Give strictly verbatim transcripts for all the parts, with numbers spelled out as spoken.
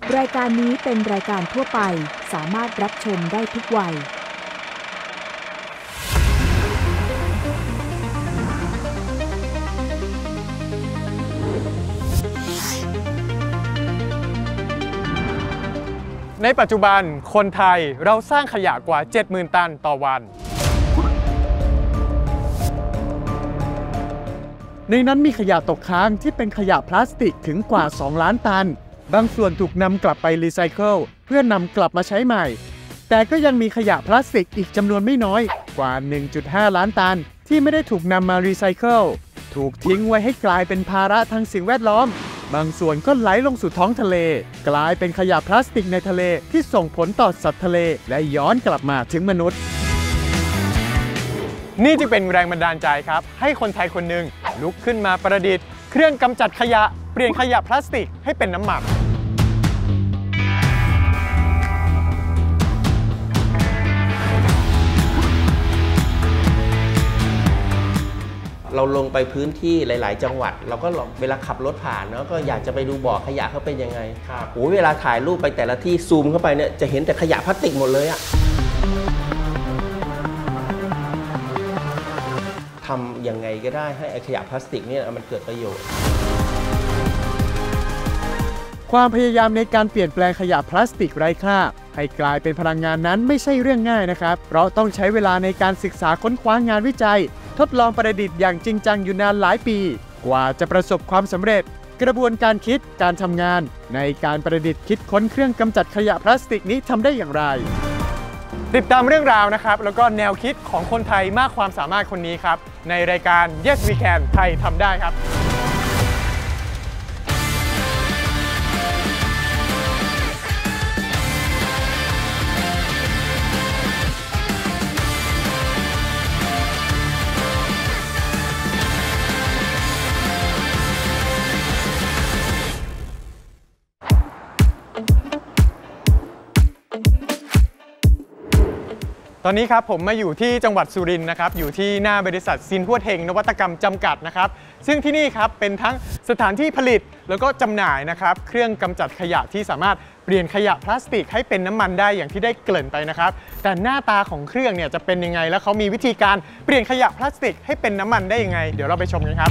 รายการนี้เป็นรายการทั่วไปสามารถรับชมได้ทุกวัยในปัจจุบันคนไทยเราสร้างขยะกว่า เจ็ดหมื่น ตันต่อวันในนั้นมีขยะตกค้างที่เป็นขยะพลาสติกถึงกว่า สอง ล้านตันบางส่วนถูกนำกลับไปรีไซเคิลเพื่อนำกลับมาใช้ใหม่แต่ก็ยังมีขยะพลาสติกอีกจำนวนไม่น้อยกว่า หนึ่งจุดห้า ล้านตันที่ไม่ได้ถูกนำมารีไซเคิลถูกทิ้งไว้ให้กลายเป็นภาระทางสิ่งแวดล้อมบางส่วนก็ไหลลงสู่ท้องทะเลกลายเป็นขยะพลาสติกในทะเลที่ส่งผลต่อสัตว์ทะเลและย้อนกลับมาถึงมนุษย์นี่จึงเป็นแรงบันดาลใจครับให้คนไทยคนหนึ่งลุกขึ้นมาประดิษฐ์เครื่องกำจัดขยะเปลี่ยนขยะพลาสติกให้เป็นน้ำมันเราลงไปพื้นที่หลายๆจังหวัดเราก็เวลาขับรถผ่านเนาะก็อยากจะไปดูบ่อขยะเขาเป็นยังไงครับโอ้เวลาถ่ายรูปไปแต่ละที่ซูมเข้าไปเนี่ยจะเห็นแต่ขยะพลาสติกหมดเลยอะทำยังไงก็ได้ให้ขยะพลาสติกเนี่ยมันเกิดประโยชน์ความพยายามในการเปลี่ยนแปลงขยะพลาสติกไร้ค่าให้กลายเป็นพลังงานนั้นไม่ใช่เรื่องง่ายนะครับเพราะต้องใช้เวลาในการศึกษาค้นคว้างานวิจัยทดลองประดิษฐ์อย่างจริงจังอยู่นานหลายปีกว่าจะประสบความสำเร็จกระบวนการคิดการทำงานในการประดิษฐ์คิดค้นเครื่องกำจัดขยะพลาสติกนี้ทำได้อย่างไรติดตามเรื่องราวนะครับแล้วก็แนวคิดของคนไทยมากความสามารถคนนี้ครับในรายการ Yes We Can ไทยทำได้ครับตอนนี้ครับผมมาอยู่ที่จังหวัดสุรินทร์นะครับอยู่ที่หน้าบริษัทซินหัวเทงนวัตกรรมจำกัดนะครับซึ่งที่นี่ครับเป็นทั้งสถานที่ผลิตแล้วก็จำหน่ายนะครับเครื่องกำจัดขยะที่สามารถเปลี่ยนขยะพลาสติกให้เป็นน้ำมันได้อย่างที่ได้เกริ่นไปนะครับแต่หน้าตาของเครื่องเนี่ยจะเป็นยังไงและเขามีวิธีการเปลี่ยนขยะพลาสติกให้เป็นน้ำมันได้ยังไงเดี๋ยวเราไปชมกันครับ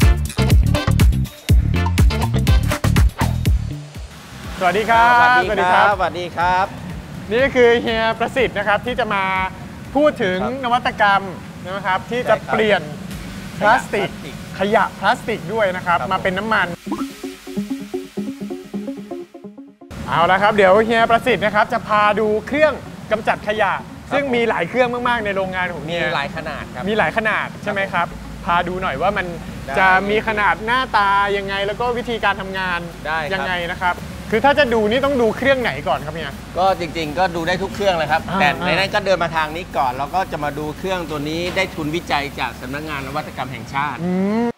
สวัสดีครับสวัสดีครับสวัสดีครับนี่ก็คือเฮียประสิทธิ์นะครับที่จะมาพูดถึงนวัตกรรมนะครับที่จะเปลี่ยนพลาสติกขยะพลาสติกด้วยนะครับมาเป็นน้ำมันเอาละครับเดี๋ยวเฮียประสิทธิ์นะครับจะพาดูเครื่องกำจัดขยะซึ่งมีหลายเครื่องมากๆในโรงงานของเฮียมีหลายขนาดครับมีหลายขนาดใช่ไหมครับพาดูหน่อยว่ามันจะมีขนาดหน้าตายังไงแล้วก็วิธีการทำงานยังไงนะครับคือถ้าจะดูนี่ต้องดูเครื่องไหนก่อนครับเนี่ยก็จริงๆก็ดูได้ทุกเครื่องเลยครับแต่ในนั้นก็เดินมาทางนี้ก่อนแล้วก็จะมาดูเครื่องตัวนี้ได้ทุนวิจัยจากสำนักงานนวัตกรรมแห่งชาติ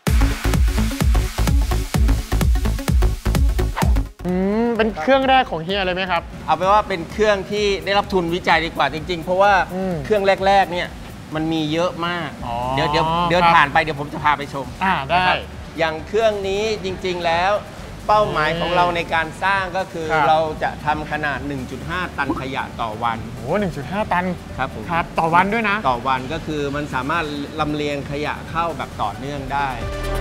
อืมเป็นเครื่องแรกของเฮียเลยไหมครับเอาไปว่าเป็นเครื่องที่ได้รับทุนวิจัยดีกว่าจริงๆเพราะว่าเครื่องแรกๆเนี่ยมันมีเยอะมากเดี๋ยวเดี๋ยวเดินผ่านไปเดี๋ยวผมจะพาไปชมอ่าได้อย่างเครื่องนี้จริงๆแล้วเป้าหมายของเราในการสร้างก็คือเราจะทำขนาด หนึ่งจุดห้า ตันขยะต่อวันโอ้ หนึ่งจุดห้า ตันครับผมครับต่อวันด้วยนะต่อวันก็คือมันสามารถลำเลียงขยะเข้าแบบต่อเนื่องได้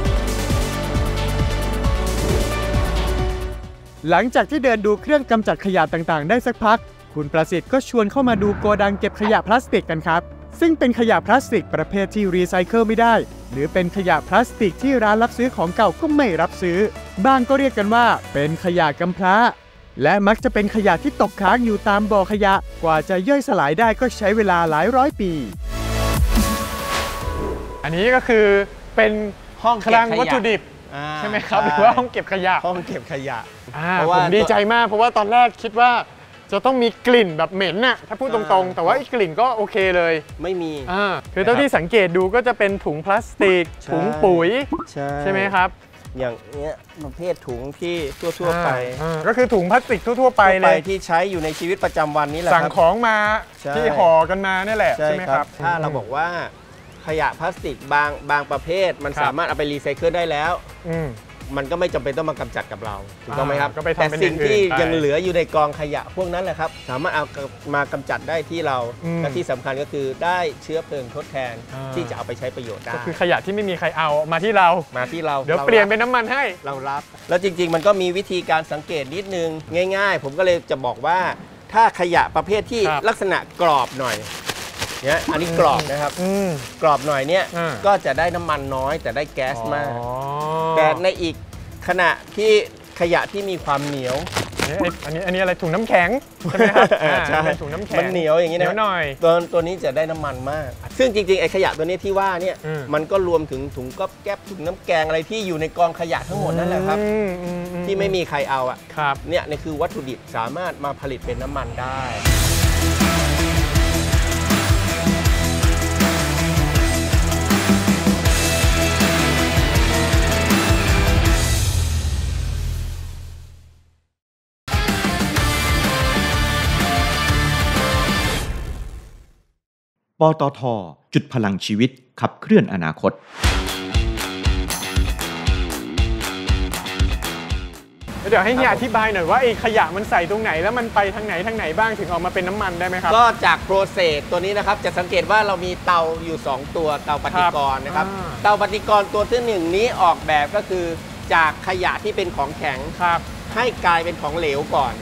หลังจากที่เดินดูเครื่องกำจัดขยะต่างๆได้สักพักคุณประสิทธิ์ก็ชวนเข้ามาดูโกดังเก็บขยะพลาสติกกันครับซึ่งเป็นขยะพลาสติกประเภทที่รีไซเคิลไม่ได้หรือเป็นขยะพลาสติกที่ร้านรับซื้อของเก่าก็ไม่รับซื้อบางก็เรียกกันว่าเป็นขยะกำพร้าและมักจะเป็นขยะที่ตกค้างอยู่ตามบ่อขยะกว่าจะย่อยสลายได้ก็ใช้เวลาหลายร้อยปีอันนี้ก็คือเป็นห้องคลังวัตถุดิบใช่ไหมครับหรือว่าห้องเก็บขยะห้องเก็บขยะเพราะว่าผมดีใจมากเพราะว่าตอนแรกคิดว่าจะต้องมีกลิ่นแบบเหม็นน่ะถ้าพูดตรงๆแต่ว่ากลิ่นก็โอเคเลยไม่มีอ่าคือเท่าที่สังเกตดูก็จะเป็นถุงพลาสติกถุงปุ๋ยใช่ไหมครับอย่างเงี้ยประเภทถุงที่ทั่วๆไปก็คือถุงพลาสติกทั่วๆไปเลยที่ใช้อยู่ในชีวิตประจำวันนี้แหละสั่งของมาที่ห่อกันมานี่แหละใช่ไหมครับถ้าเราบอกว่าขยะพลาสติกบางบางประเภทมันสามารถเอาไปรีไซเคิลได้แล้วมันก็ไม่จำเป็นต้องมากำจัดกับเราถูกต้องไหมครับก็ไปทำแต่เป็นสิ่งที่อื่นๆยังไปเหลืออยู่ในกองขยะพวกนั้นแหละครับสามารถเอามากำจัดได้ที่เราอืมและที่สำคัญก็คือได้เชื้อเพลิงทดแทนอ่าที่จะเอาไปใช้ประโยชน์ได้ก็คือขยะที่ไม่มีใครเอามาที่เรามาที่เราเดี๋ยวราเปลี่ยนรับเป็นน้ำมันให้เรารับ แล้วจริงๆ มันก็มีวิธีการสังเกตนิดนึงง่ายๆ ผมก็เลยจะบอกว่าถ้าขยะประเภทที่ครับลักษณะกรอบหน่อยเนี่ยอันนี้กรอบนะครับอืมกรอบหน่อยเนี่ยอ่าก็จะได้น้ำมันน้อยแต่ได้แก๊สมากอ๋อแต่ในอีกขณะที่ขยะที่มีความเหนียวเนี่ยไอ้อันนี้อันนี้อะไรถุงน้ำแข็งใช่ไหมครับอ่าใช่เป็นถุงน้ำแข็งมันเหนียวอย่างนี้เหนีนะยวหน่อยตัวตัวนี้จะได้น้ำมันมาก ซึ่งจริงๆไอ้ขยะตัวนี้ที่ว่าเนี่ยอืมมันก็รวมถึงถุงก๊อบแก๊บถุงน้ำแกงอะไรที่อยู่ในกองขยะทั้งหมดนั่นแหละครับอืมอืมอืที่ไม่มีใครเอาอ่ะครับเนี่ยนี่คือวัตถุดิบสามารถมาผลิตเป็นน้ำมันได้ปตท.จุดพลังชีวิตขับเคลื่อนอนาคตเดี๋ยวให้เฮียอธิบายหน่อยว่าไอ้ขยะมันใส่ตรงไหนแล้วมันไปทางไหนทางไหนบ้างถึงออกมาเป็นน้ำมันได้ไหมครับก็จากโปรเซสตัวนี้นะครับจะสังเกตว่าเรามีเตาอยู่ สอง ตัวเตาปฏิกรณ์นะครับอ่าเตาปฏิกรณ์ตัวที่หนึ่งนี้ออกแบบก็คือจากขยะที่เป็นของแข็งครับให้กลายเป็นของเหลวก่อน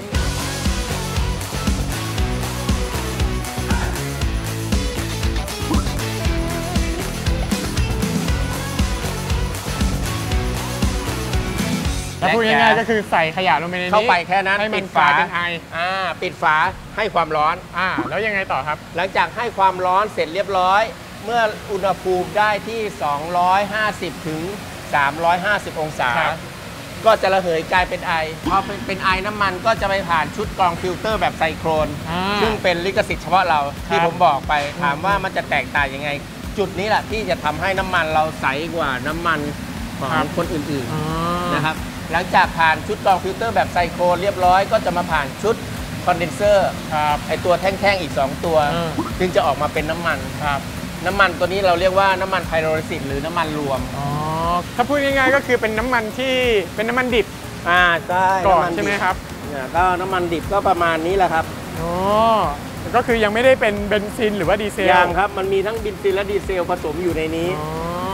แล้วพูดง่ายๆก็คือใส่ขยะลงไปในนี้เข้าไปแค่นั้นให้มัปินดกลาฝายเป็นไออ่าปิดฝาให้ความร้อนอ่าแล้วยังไงต่อครับหลังจากให้ความร้อนเสร็จเรียบร้อย เมื่ออุณหภูมิได้ที่ สองร้อยห้าสิบ ถึง สามร้อยห้าสิบ องศาครับก็จะระเหยกลายเป็นไอ พอเป็นเป็นไอน้ำมันก็จะไปผ่านชุดกรองฟิลเตอร์แบบไซโครนอ่าซึ่งเป็นลิขสิทธิ์เฉพาะเราที่ครับผมบอกไป ถามว่ามันจะแตกต่างยังไง จุดนี้แหละที่จะทำให้น้ำมันเราใสกว่าน้ำมันของคนอื่นอ๋อๆนะครับ หลังจากผ่านชุดกรองฟิลเตอร์แบบไซโครนเรียบร้อยก็จะมาผ่านชุดคอนเดนเซอร์ครับไอตัวแท่งๆอีก สอง ตัวอืมจึงจะออกมาเป็นน้ำมันครับน้ำมันตัวนี้เราเรียกว่าน้ำมันไพโรลิซิสหรือน้ำมันรวมอ๋อถ้าพูดง่ายๆก็คือเป็นน้ำมันที่เป็นน้ำมันดิบอ่าใช่ก่อนำนใช่ไหมดิครับเนี่ยก็น้ำมันดิบก็ประมาณนี้แหละครับอ๋อก็คือยังไม่ได้เป็นเบนซินหรือว่าดีเซลยางครับมันมีทั้งเบนซินและดีเซลผสมอยู่ในนี้อ๋อ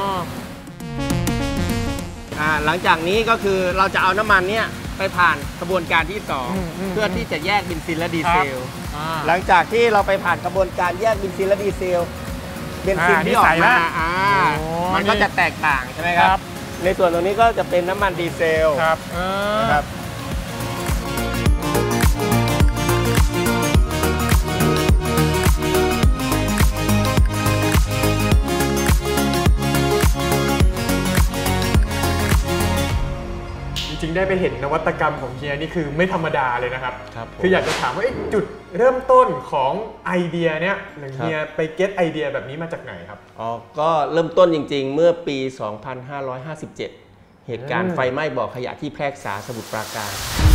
อ่าหลังจากนี้ก็คือเราจะเอาน้ำมันเนี้ยไปผ่านกระบวนการที่สองอืมอืมเพื่อที่จะแยกเบนซินและดีคเซรับลอ่าหลังจากที่เราไปผ่านกระบวนการแยกเบนซินและดีเซลเบนซินอ่าที่ออกนี่ใส่มาละอ่าโอ้มันก็นี่จะแตกต่างใช่ไหมครับครับในส่วนตรงนี้ก็จะเป็นน้ำมันดีเซลครับอ่านะครับจริงๆได้ไปเห็นนวัตกรรมของเฮียนี่คือไม่ธรรมดาเลยนะครับครับผมคืออยากจะถามว่าไอ้จุดเริ่มต้นของไอเดียเนี้ยหรือครับเฮียไปเก็ตไอเดียแบบนี้มาจากไหนครับอ๋อก็เริ่มต้นจริงๆ เมื่อปี สองพันห้าร้อยห้าสิบเจ็ด เหตุการอืณ์มไฟไหม้บ่อขยะที่แพร่กษาสมุทรปราการ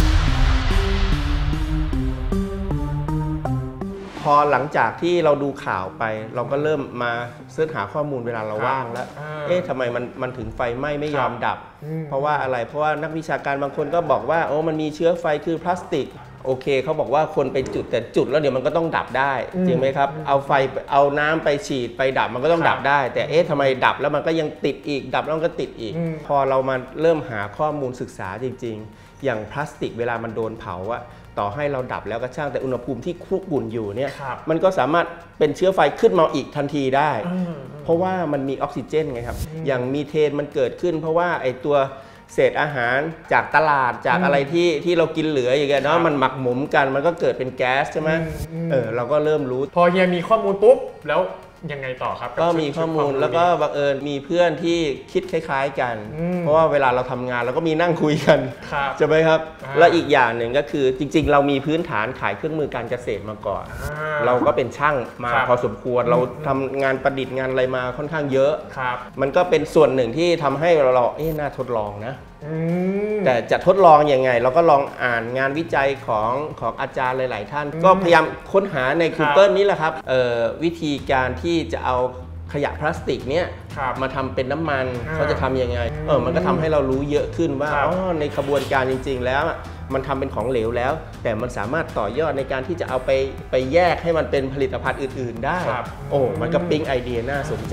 พอหลังจากที่เราดูข่าวไป เราก็เริ่มมาเสิร์ชหาข้อมูลเวลาเราว่างแล้วอ่าเอ๊ะทำไมมันมันถึงไฟไหม้ไม่ยอมดับอืมเพราะว่าอะไร เพราะว่านักวิชาการบางคนก็บอกว่าโอ้มันมีเชื้อไฟคือพลาสติก โอเคเขาบอกว่าคนไปจุดแต่จุดแล้วเดี๋ยวมันก็ต้องดับได้อืมจริงไหมครับ เอาไฟเอาน้ำไปฉีดไปดับมันก็ต้องครับดับได้ แต่เอ๊ะทำไมดับแล้วมันก็ยังติดอีกดับแล้วมันก็ติดอีกอืมพอเรามาเริ่มหาข้อมูลศึกษาจริง ๆ อย่างพลาสติกเวลามันโดนเผาอะต่อให้เราดับแล้วก็ช่างแต่อุณหภูมิที่คุกกุ่นอยู่เนี่ยครับมันก็สามารถเป็นเชื้อไฟขึ้นมาอีกทันทีได้อืมเพราะว่ามันมีออกซิเจนไงครับ อย่างมีเทนมันเกิดขึ้น เพราะว่าไอตัวเศษอาหารจากตลาดจากอืมอะไรที่ที่เรากินเหลืออย่างเงี้ยคเนาะรับมันหมักหมมกันมันก็เกิดเป็นแก๊สใช่ไหมอืมอืมเออเราก็เริ่มรู้พอเฮียมีข้อมูลปุ๊บแล้วยังไงต่อครับบก็ชุดมีข้อมูลชุดแล้วก็นี้บังเอิญมีเพื่อนที่คิดคล้าย ๆกันอืมเพราะว่าเวลาเราทำงานเราก็มีนั่งคุยกันครับใช่ไหมครับอ่าและอีกอย่างหนึ่งก็คือจริง ๆ เรามีพื้นฐานขายเครื่องมือการเกษตรมาก่อนอ่าเราก็เป็นช่างมาครับพอสมควรอืมเราทำงานประดิษฐ์งานอะไรมาค่อนข้างเยอะครับมันก็เป็นส่วนหนึ่งที่ทำให้เราเราเอ๊ะน่าทดลองนะอืมแต่จะทดลองยังไง เราก็ลองอ่านงานวิจัยของของอาจารย์หลาย ๆ ท่าน ก็พยายามค้นหาในครับ Google นี่แหละครับเอ่อวิธีการที่จะเอาขยะพลาสติกเนี่ยมาทำเป็นน้ำมันเขาจะทำยังไงเออมันก็ทำให้เรารู้เยอะขึ้นว่าอ๋อในขบวนการจริงๆแล้วมันทำเป็นของเหลวแล้วแต่มันสามารถต่อยอดในการที่จะเอาไปไปแยกให้มันเป็นผลิตภัณฑ์อื่นๆได้โอ้มันก็ปิ๊งไอเดียน่าสนใจ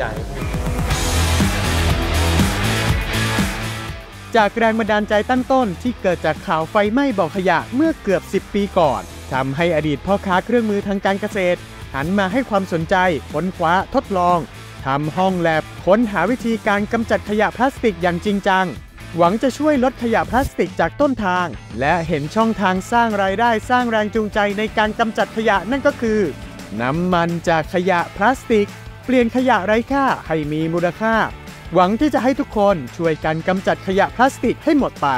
จากแรงบันดาลใจตั้งต้นที่เกิดจากข่าวไฟไหม้บ่อขยะเมื่อเกือบสิบปีก่อนทำให้อดีตพ่อค้าเครื่องมือทางการเกษตรหันมาให้ความสนใจค้นคว้าทดลองทำห้องแลบค้นหาวิธีการกำจัดขยะพลาสติกอย่างจริงจังหวังจะช่วยลดขยะพลาสติกจากต้นทางและเห็นช่องทางสร้างรายได้สร้างแรงจูงใจในการกำจัดขยะนั่นก็คือน้ำมันจากขยะพลาสติกเปลี่ยนขยะไร้ค่าให้มีมูลค่าหวังที่จะให้ทุกคนช่วยกันกำจัดขยะพลาสติกให้หมดไป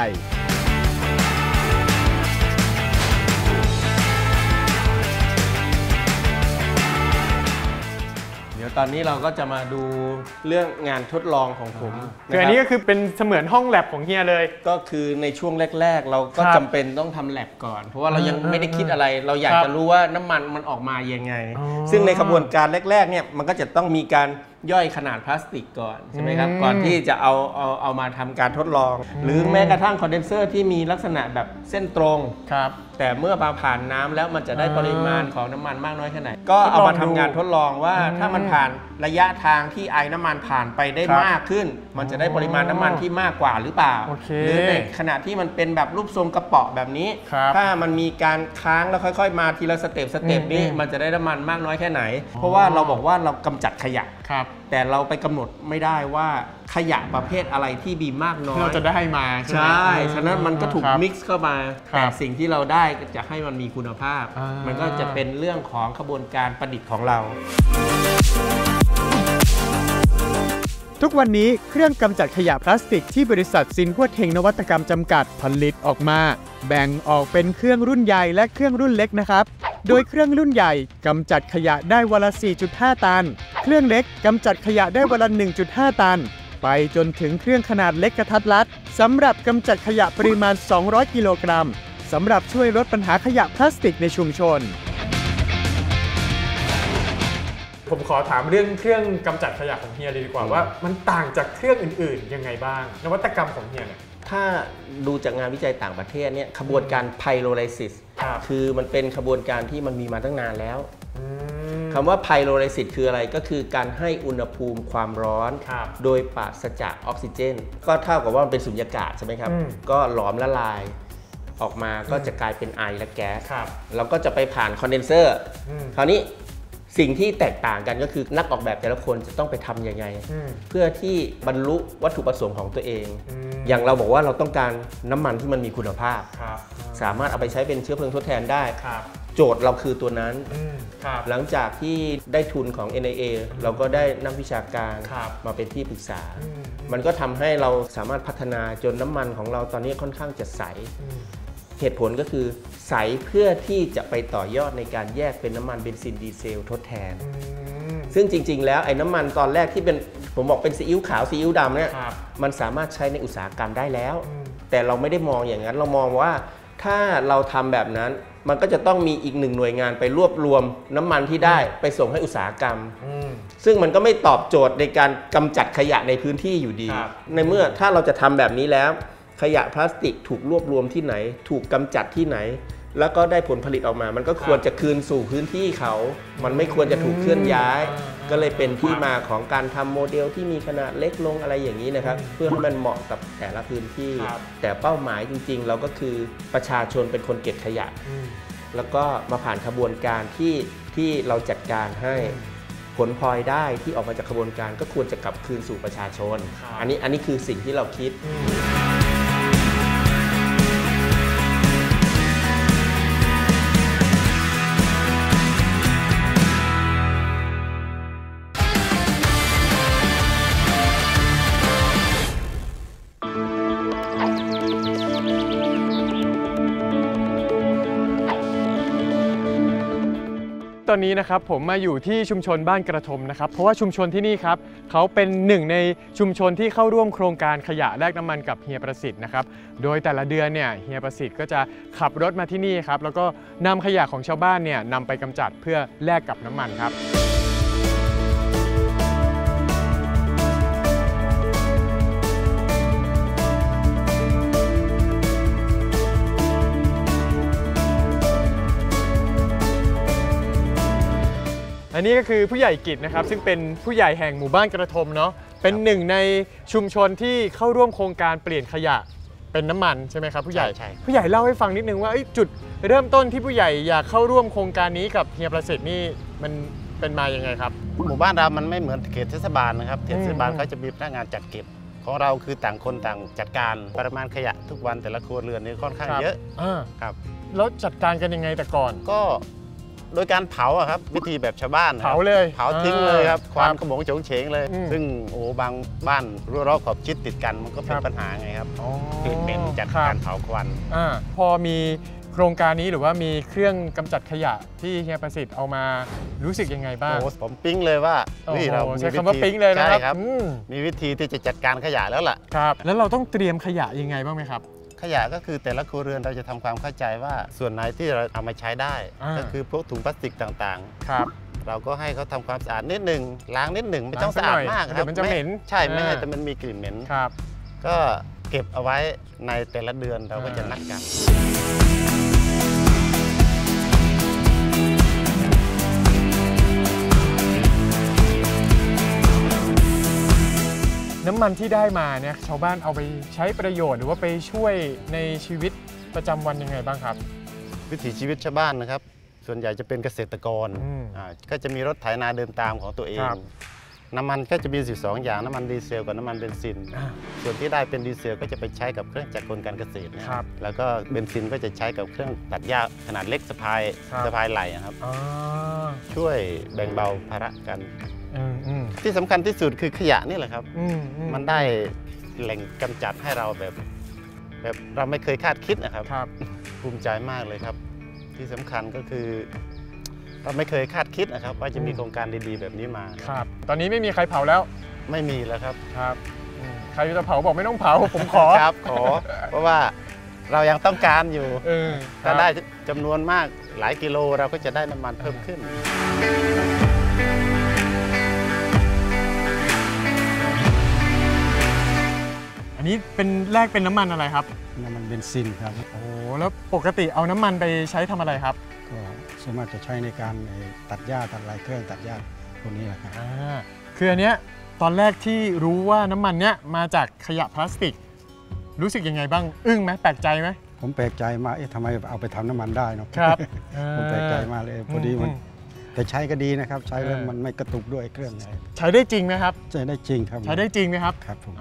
ตอนนี้เราก็จะมาดูเรื่องงานทดลองของผมคืออันนี้ก็คือเป็นเสมือนห้องแลบของเฮียเลยก็คือในช่วงแรกๆเราก็จำเป็นต้องทำแลบก่อนเพราะว่าเรายังไม่ได้คิดอะไรเราอยากจะรู้ว่าน้ำมันมันออกมายังไงซึ่งในกระบวนการแรกๆเนี่ยมันก็จะต้องมีการย่อยขนาดพลาสติกก่อนใช่ไหมครับก่อนที่จะเอาเอาเอามาทำการทดลองหรือแม้กระทั่งคอนเดนเซอร์ที่มีลักษณะแบบเส้นตรงครับแต่เมื่อมาผ่านน้ำแล้วมันจะได้ปริมาณของน้ำมันมากน้อยแค่ไหนก็เอามาทำงานทดลองว่าถ้ามันผ่านระยะทางที่ไอ้น้ำมันผ่านไปได้มากขึ้นมันจะได้ปริมาณน้ำมันที่มากกว่าหรือเปล่าหรือในขณะที่มันเป็นแบบรูปทรงกระเป๋อแบบนี้ถ้ามันมีการค้างแล้วค่อยๆมาทีละสเต็ปสเต็ปนี้มันจะได้น้ำมันมากน้อยแค่ไหนเพราะว่าเราบอกว่าเรากำจัดขยะแต่เราไปกำหนดไม่ได้ว่าขยะประเภทอะไรที่มีมากน้อยเราจะได้มาใช่ฉะนั้นมันก็ถูกมิกซ์เข้ามาแต่สิ่งที่เราได้จะให้มันมีคุณภาพมันก็จะเป็นเรื่องของกระบวนการประดิษฐ์ของเราทุกวันนี้เครื่องกำจัดขยะพลาสติกที่บริษัทซินหัวเทงนวัตกรรมจำกัดผลิตออกมาแบ่งออกเป็นเครื่องรุ่นใหญ่และเครื่องรุ่นเล็กนะครับโดยเครื่องรุ่นใหญ่กำจัดขยะได้วันละ สี่จุดห้า ตันเครื่องเล็กกำจัดขยะได้วันละ หนึ่งจุดห้า ตันไปจนถึงเครื่องขนาดเล็กกระทัดรัดสำหรับกำจัดขยะปริมาณสองร้อยกิโลกรัมสำหรับช่วยลดปัญหาขยะพลาสติกในชุมชนผมขอถามเรื่องเครื่องกำจัดขยะของเฮียเลยดีกว่าว่ามันต่างจากเครื่องอื่นๆยังไงบ้างนวัตกรรมของเฮียเนี่ยถ้าดูจากงานวิจัยต่างประเทศเนี่ยขบวนการไพโรไลซิสคือมันเป็นขบวนการที่มันมีมาตั้งนานแล้วคำว่าไพโรไลซิสคืออะไรก็คือการให้อุณหภูมิความร้อนโดยปราศจากออกซิเจนก็เท่ากับว่ามันเป็นสุญญากาศใช่ไหมครับก็หลอมละลายออกมาก็จะกลายเป็นไอและแก๊สเราก็จะไปผ่านคอนเดนเซอร์คราวนี้สิ่งที่แตกต่างกันก็คือนักออกแบบแต่ละคนจะต้องไปทำยังไงเพื่อที่บรรลุวัตถุประสงค์ของตัวเองอย่างเราบอกว่าเราต้องการน้ำมันที่มันมีคุณภาพสามารถเอาไปใช้เป็นเชื้อเพลิงทดแทนได้โจทย์เราคือตัวนั้นหลังจากที่ได้ทุนของ เอ็น ไอ เอ เราก็ได้นักวิชาการมาเป็นที่ปรึกษามันก็ทำให้เราสามารถพัฒนาจนน้ำมันของเราตอนนี้ค่อนข้างจะใสเหตุผลก็คือใสเพื่อที่จะไปต่อยอดในการแยกเป็นน้ำมันเบนซินดีเซลทดแทนซึ่งจริงๆแล้วไอ้น้ำมันตอนแรกที่เป็นผมบอกเป็นซีอิ๊วขาวซีอิ๊วดำเนี่ยมันสามารถใช้ในอุตสาหกรรมได้แล้วแต่เราไม่ได้มองอย่างนั้นเรามองว่าถ้าเราทำแบบนั้นมันก็จะต้องมีอีกหนึ่งหน่วยงานไปรวบรวมน้ำมันที่ได้ไปส่งให้อุตสาหกรรมซึ่งมันก็ไม่ตอบโจทย์ในการกำจัดขยะในพื้นที่อยู่ดีในเมื่อถ้าเราจะทำแบบนี้แล้วขยะพลาสติกถูกรวบรวมที่ไหนถูกกำจัดที่ไหนแล้วก็ได้ผลผลิตออกมามันก็ควรจะคืนสู่พื้นที่เขามันไม่ควรจะถูกเคลื่อนย้ายก็เลยเป็นที่มาของการทำโมเดลที่มีขนาดเล็กลงอะไรอย่างนี้นะครับเพื่อให้มันเหมาะกับแต่ละพื้นที่แต่เป้าหมายจริงๆเราก็คือประชาชนเป็นคนเก็บขยะแล้วก็มาผ่านขบวนการที่ที่เราจัดการให้ผลพลอยได้ที่ออกมาจากขบวนการก็ควรจะกลับคืนสู่ประชาชนอันนี้อันนี้คือสิ่งที่เราคิดตอนนี้นะครับผมมาอยู่ที่ชุมชนบ้านกระทมนะครับเพราะว่าชุมชนที่นี่ครับเขาเป็นหนึ่งในชุมชนที่เข้าร่วมโครงการขยะแลกน้ำมันกับเฮียประสิทธิ์นะครับโดยแต่ละเดือนเนี่ยเฮียประสิทธิ์ก็จะขับรถมาที่นี่ครับแล้วก็นำขยะของชาวบ้านเนี่ยนำไปกำจัดเพื่อแลกกับน้ำมันครับอันนี้ก็คือผู้ใหญ่กิจนะครับซึ่งเป็นผู้ใหญ่แห่งหมู่บ้านกระทมเนาะเป็นหนึ่งในชุมชนที่เข้าร่วมโครงการเปลี่ยนขยะเป็นน้ำมันใช่ไหมครับผู้ใหญ่ใช่ผู้ใหญ่เล่าให้ฟังนิดนึงว่าจุดเริ่มต้นที่ผู้ใหญ่อยากเข้าร่วมโครงการนี้กับเฮียประสิทธิ์นี่มันเป็นมายังไงครับหมู่บ้านเรามันไม่เหมือนเขตเทศบาลนะครับเขตเทศบาลเขาจะมีพนักงานจัดเก็บของเราคือต่างคนต่างจัดการปริมาณขยะทุกวันแต่ละครัวเรือนนี่ค่อนข้างเยอะครับแล้วจัดการกันยังไงแต่ก่อนก็โดยการเผาครับวิธีแบบชาวบ้านเผาเลยเผาทิ้งเลยครับควันขโมงโฉงเฉงเลยซึ่งโอ้บางบ้านรั้วรอบขอบชิดติดกันมันก็เป็นปัญหาไงครับกลิ่นเหม็นจากการเผาควันพอมีโครงการนี้หรือว่ามีเครื่องกำจัดขยะที่เฮียประสิทธิ์เอามารู้สึกยังไงบ้างโอ้ผมปิ๊งเลยว่าเราใช้คำว่าปิ๊งเลยนะครับมีวิธีที่จะจัดการขยะแล้วล่ะครับแล้วเราต้องเตรียมขยะยังไงบ้างไหมครับขยะก็คือแต่ละครัวเรือนเราจะทำความเข้าใจว่าส่วนไหนที่เราเอามาใช้ได้ก็คือพวกถุงพลาสติกต่างๆครับเราก็ให้เขาทำความสะอาดนิดหนึ่งล้างนิดหนึ่งไม่ต้องสะอาดมากครับมันจะเหม็นใช่ไม่ให้แต่มันมีกลิ่นเหม็นครับก็เก็บเอาไว้ในแต่ละเดือนเราก็จะนัดกันน้ำมันที่ได้มาเนี่ยชาวบ้านเอาไปใช้ประโยชน์หรือว่าไปช่วยในชีวิตประจำวันยังไงบ้างครับวิถีชีวิตชาวบ้านนะครับส่วนใหญ่จะเป็นเกษตรกรก็จะมีรถไถนาเดินตามของตัวเองน้ำมันก็จะมีสิบสองอย่างน้ำมันดีเซลกับน้ำมันเบนซินส่วนที่ได้เป็นดีเซลก็จะไปใช้กับเครื่องจักรกลการเกษตรนะครับแล้วก็เบนซินก็จะใช้กับเครื่องตัดหญ้าขนาดเล็กสะพายสะพายไหล่ครับช่วยแบ่งเบาภาระกันที่สำคัญที่สุดคือขยะนี่แหละครับมันได้แหล่งกำจัดให้เราแบบแบบเราไม่เคยคาดคิดนะครับภูมิใจมากเลยครับที่สำคัญก็คือเราไม่เคยคาดคิดนะครับว่าจะมีโครงการดีๆแบบนี้มาครับตอนนี้ไม่มีใครเผาแล้วไม่มีแล้วครับครับใครจะเผาบอกไม่ต้องเผาผมขอครับขอเพราะว่าเรายังต้องการอยู่ถ้าได้จำนวนมากหลายกิโลเราก็จะได้น้ำมันเพิ่มขึ้นอันนี้เป็นแรกเป็นน้ำมันอะไรครับน้ำมันเบนซินครับโอ้แล้วปกติเอาน้ำมันไปใช้ทำอะไรครับก็ส่วนมากจะใช้ในการตัดหญ้าตัดลายเครื่องตัดหญ้าพวกนี้แหละครับคืออันเนี้ยตอนแรกที่รู้ว่าน้ำมันเนี้ยมาจากขยะพลาสติกรู้สึกยังไงบ้างอึ้งไหมแปลกใจไหมผมแปลกใจมากเอ๊ะทำไมเอาไปทำน้ำมันได้เนาะครับผมแปลกใจมากเลยพอดีมันแต่ใช้ก็ดีนะครับใช้แล้วมันไม่กระตุกด้วยเครื่องใช้ได้จริงไหมครับใช้ได้จริงครับใช้ได้จริงไหมครับครับผม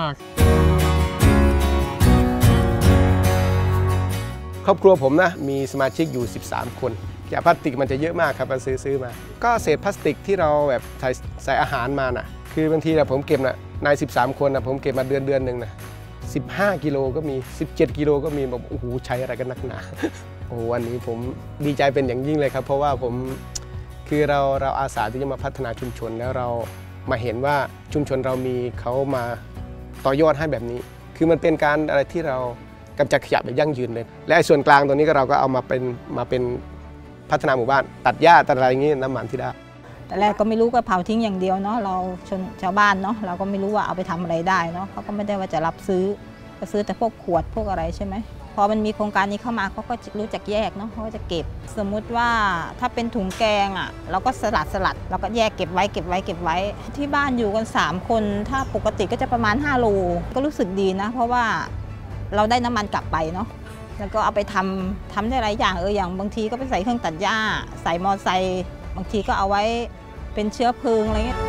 ครอบครัวผมนะมีสมาชิกอยู่สิบสามคนขยะพลาสติกมันจะเยอะมากครับมาซื้อซื้อมาก็เศษพลาสติกที่เราแบบใส่ใส่อาหารมาน่ะคือบางทีนะผมเก็บนะในสิบสามคนนะผมเก็บมาเดือนเดือนหนึ่งนะสิบห้ากิโลก็มีสิบเจ็ดกิโลก็มีบอกโอ้โหใช้อะไรกันนักหนาโอ้วันนี้ผมดีใจเป็นอย่างยิ่งเลยครับเพราะว่าผมคือเราเราอาสาที่จะมาพัฒนาชุมชนแล้วเรามาเห็นว่าชุมชนเรามีเขามาต่อยอดให้แบบนี้คือมันเป็นการอะไรที่เรากำจัดขยะแบบยั่งยืนเลยและส่วนกลางตัวนี้ก็เราก็เอามาเป็นมาเป็นพัฒนาหมู่บ้านตัดหญ้าตัดอะไรอย่างนี้น้ำมันที่ได้แต่แรกก็ไม่รู้ก็เผาทิ้งอย่างเดียวเนาะเราชนชาวบ้านเนาะเราก็ไม่รู้ว่าเอาไปทำอะไรได้เนาะเขาก็ไม่ได้ว่าจะรับซื้อก็ซื้อแต่พวกขวดพวกอะไรใช่ไหมพอมันมีโครงการนี้เข้ามาเขาก็รู้จักแยกเนาะเขาก็จะเก็บสมมุติว่าถ้าเป็นถุงแกงอ่ะเราก็สลัดสลัดเราก็แยกเก็บไว้เก็บไว้เก็บไว้ที่บ้านอยู่กันสามคนถ้าปกติก็จะประมาณห้าโลก็รู้สึกดีนะเพราะว่าเราได้น้ำมันกลับไปเนาะแล้วก็เอาไปทำทำได้หลายอย่างเอออย่างบางทีก็ไปใส่เครื่องตัดหญ้าใส่มอไซค์บางทีก็เอาไว้เป็นเชื้อเพลิงอะไรเงี้ย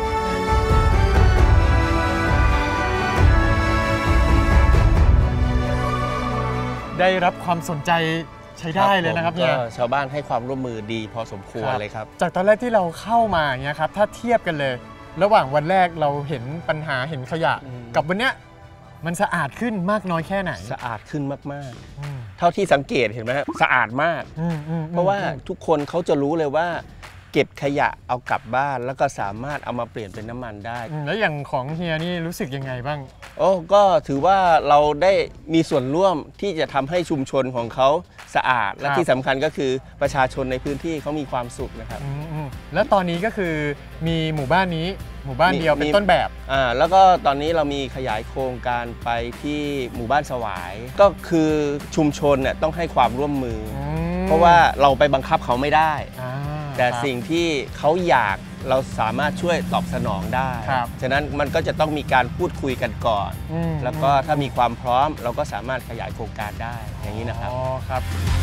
ได้รับความสนใจใช้ได้เลยนะครับเนี่ยชาวบ้านให้ความร่วมมือดีพอสมควรเลยครับจากตอนแรกที่เราเข้ามาเนี่ยครับถ้าเทียบกันเลยระหว่างวันแรกเราเห็นปัญหาเห็นขยะกับวันเนี้ยมันสะอาดขึ้นมากน้อยแค่ไหนสะอาดขึ้นมากๆเท่าที่สังเกตเห็นไหมครับสะอาดมากเพราะว่าทุกคนเขาจะรู้เลยว่าเก็บขยะเอากลับบ้านแล้วก็สามารถเอามาเปลี่ยนเป็นน้ำมันได้แล้วอย่างของเฮียนี่รู้สึกยังไงบ้างโอ้ก็ถือว่าเราได้มีส่วนร่วมที่จะทำให้ชุมชนของเขาสะอาดและที่สำคัญก็คือประชาชนในพื้นที่เขามีความสุขนะครับแล้วตอนนี้ก็คือมีหมู่บ้านนี้หมู่บ้านเดียวเป็นต้นแบบอ่าแล้วก็ตอนนี้เรามีขยายโครงการไปที่หมู่บ้านสวายก็คือชุมชนเนี่ยต้องให้ความร่วมมือเพราะว่าเราไปบังคับเขาไม่ได้แต่สิ่งที่เขาอยากเราสามารถช่วยตอบสนองได้ฉะนั้นมันก็จะต้องมีการพูดคุยกันก่อนแล้วก็ถ้ามีความพร้อมเราก็สามารถขยายโครงการได้อย่างนี้นะครับอ๋อครับ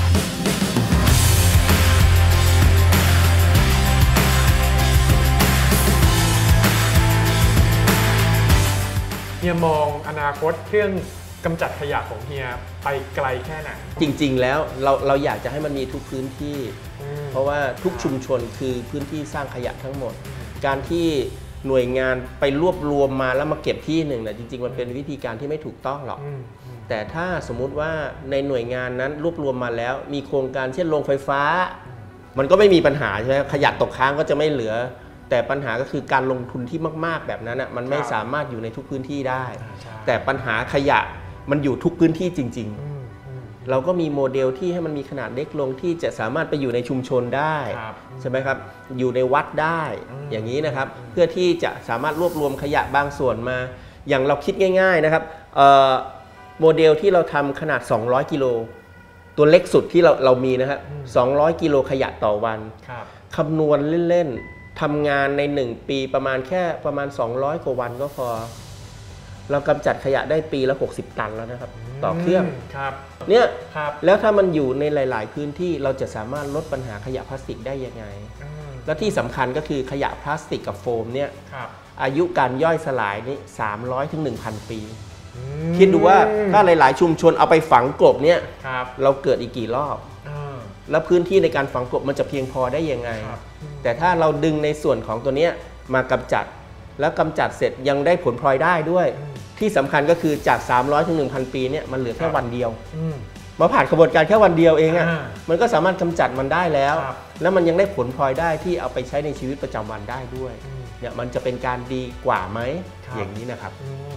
เฮียมองอนาคตเครื่องกำจัดขยะของเฮียไปไกลแค่ไหนจริงๆแล้วเราเราอยากจะให้มันมีทุกพื้นที่เพราะว่าทุกชุมชนคือพื้นที่สร้างขยะทั้งหมดการที่หน่วยงานไปรวบรวมมาแล้วมาเก็บที่หนึ่งนะจริงๆมันเป็นวิธีการที่ไม่ถูกต้องหรอกแต่ถ้าสมมุติว่าในหน่วยงานนั้นรวบรวมมาแล้วมีโครงการเช่นโรงไฟฟ้ามันก็ไม่มีปัญหาใช่ไหมขยะตกค้างก็จะไม่เหลือแต่ปัญหาก็คือการลงทุนที่มากๆแบบนั้นนะมันไม่สามารถอยู่ในทุกพื้นที่ได้แต่ปัญหาขยะมันอยู่ทุกพื้นที่จริงๆเราก็มีโมเดลที่ให้มันมีขนาดเล็กลงที่จะสามารถไปอยู่ในชุมชนได้ใช่ไหมครับอยู่ในวัดได้อย่างนี้นะครับเพื่อที่จะสามารถรวบรวมขยะบางส่วนมาอย่างเราคิดง่ายๆนะครับโมเดลที่เราทำขนาดสองร้อยกิโลตัวเล็กสุดที่เราเรามีนะครับสองร้อยกิโลขยะต่อวันคำนวณเล่นๆทำงานในหนึ่งปีประมาณแค่ประมาณสองร้อยกว่าวันก็พอเรากำจัดขยะได้ปีละหกสิบตันแล้วนะครับต่อเครื่องเนี่ยแล้วถ้ามันอยู่ในหลายๆพื้นที่เราจะสามารถลดปัญหาขยะพลาสติกได้ยังไงและที่สำคัญก็คือขยะพลาสติกกับโฟมเนี่ยอายุการย่อยสลายนี่สามร้อยถึงหนึ่งพันปีคิดดูว่าถ้าหลายๆชุมชนเอาไปฝังกลบเนี่ยเราเกิดอีกกี่รอบแล้วพื้นที่ในการฝังกลบมันจะเพียงพอได้ยังไงแต่ถ้าเราดึงในส่วนของตัวนี้มากำจัดแล้วกำจัดเสร็จยังได้ผลพลอยได้ด้วยที่สำคัญก็คือจากสามร้อยถึง หนึ่งพัน ปีเนี่ยมันเหลือแค่วันเดียวมาผ่านกระบวนการแค่วันเดียวเองอ่ะมันก็สามารถกำจัดมันได้แล้วแล้วมันยังได้ผลพลอยได้ที่เอาไปใช้ในชีวิตประจำวันได้ด้วยเนี่ยมันจะเป็นการดีกว่าไหมอย่างนี้นะครับ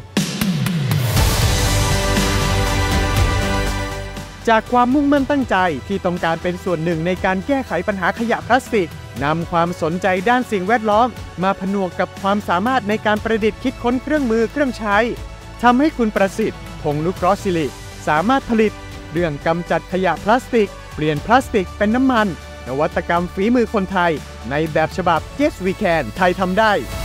จากความมุ่งมั่นตั้งใจที่ต้องการเป็นส่วนหนึ่งในการแก้ไขปัญหาขยะพลาสติกนำความสนใจด้านสิ่งแวดล้อมมาผนวกกับความสามารถในการประดิษฐ์คิดค้นเครื่องมือเครื่องใช้ทำให้คุณประสิทธิ์พงษ์นุเคราะห์ศิริสามารถผลิตเรื่องกำจัดขยะพลาสติกเปลี่ยนพลาสติกเป็นน้ำมันนวัตกรรมฝีมือคนไทยในแบบฉบับ Yes We Can ไทยทำได้